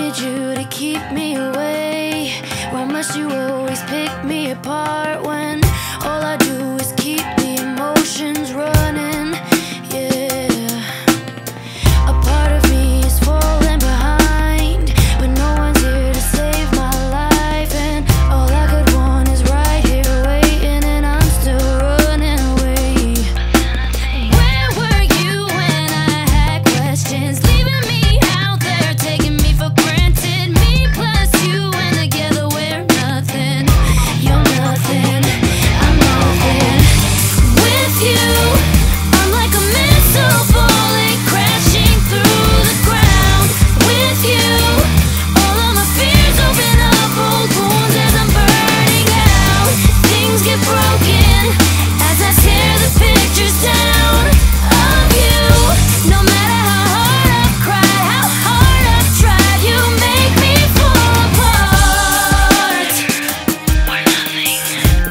needed you to keep me away. Why must you always pick me apart when all I do is keep the emotions running? Yeah, a part of me is falling behind, but no one's here to save my life, and all I could want is right here waiting, and I'm still running away. Where were you when I had questions, leaving me out there, taking me for granted? Me plus you, and together we're nothing. You're nothing, I'm nothing. With you, I'm like a missile falling, crashing through the ground. With you, all of my fears open up, old wounds as I'm burning out. Things get broken as I tear the pictures down of you. No matter how hard I've cried, how hard I've tried, you make me fall apart. We're nothing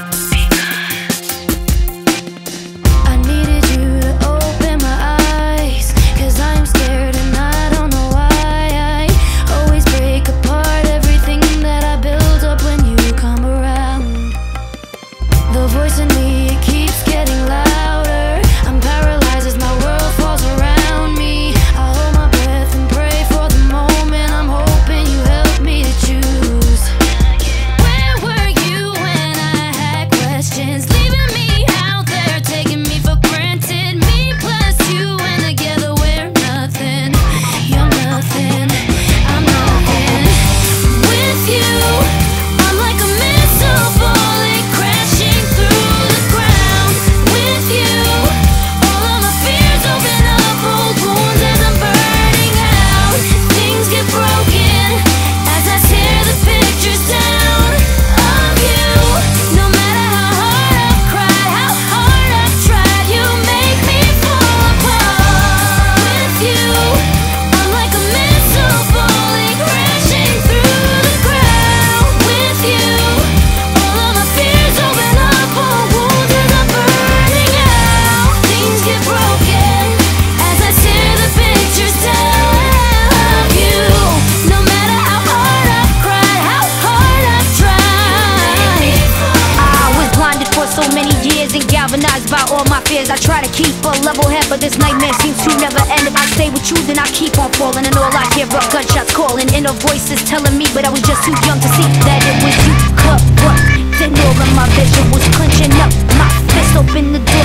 because I needed you to open my eyes, 'cause I'm scared and I don't know why I always break apart everything that I build up when you come around. The voice in me, it keeps getting louder. I'm paralyzed as my world falls around me. I hold my breath and pray for the moment. I'm hoping you help me to choose. Where were you when I had questions, leaving me out there, taking me for granted? Me plus you, and together we're nothing. You're nothing, I'm nothing. With you, I'm like a missile falling, crashing through the ground. With you, all of my fears open up, old wounds as I'm burning out. Things get broken as I tear the pictures down of you. No matter how hard I've cried, how hard I've tried, you make me fall apart. With you, I'm like a missile falling, crashing through the ground. With you, all of my fears open up, old wounds as I'm burning out. Things get broken as I tear the pictures down of you. No matter how hard I've cried, how hard I've tried. I was blinded for so many years and galvanized by all my fears. I try to keep a level head, but this nightmare seems to never end. If I stay with you, then I keep on falling, and all I hear are gunshots calling. Inner voices telling me, but I was just too young to see that it was you. But then all of my vision was clenching up. My fist opened the door